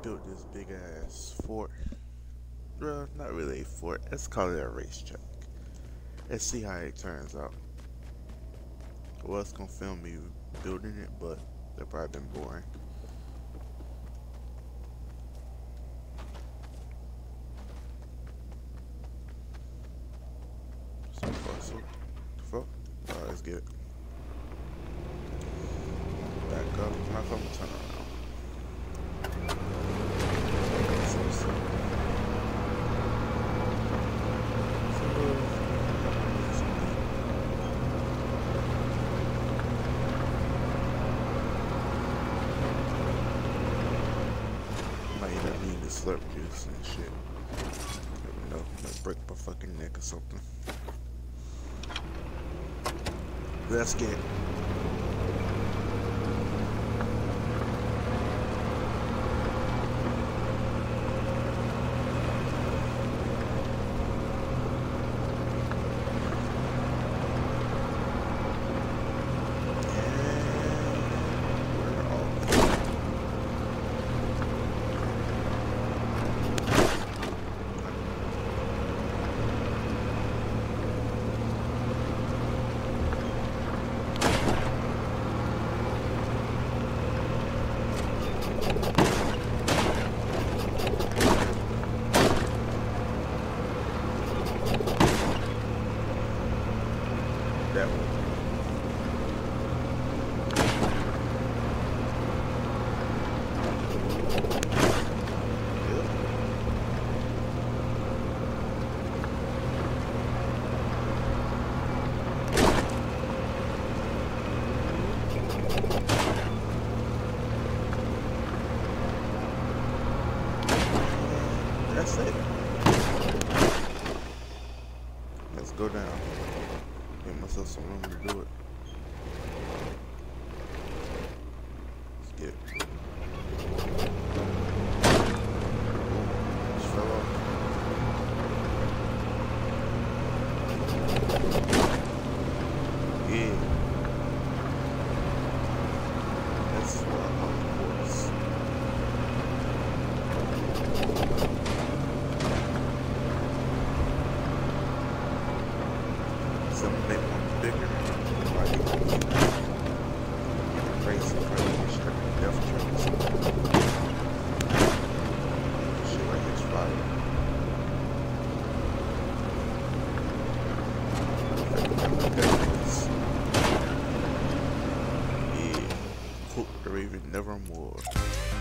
built this big ass fort. Well, not really a fort. Let's call it a racetrack. Let's see how it turns out. Well, it's gonna film me building it, but that probably been boring. So far, so fuck. Alright, let's get it. Back up. Not gonna turn around. Might even need to slurp juice and shit. Never know. Might break my fucking neck or something. Let's get it. That one. That's it. Let's go down. Give myself some room to do it. Let's get it. Just fell off. Yeah. That's what I call the course. Some make one bigger, like crazy, death traps. Shit like it's fire. Yeah, cook the Raven nevermore.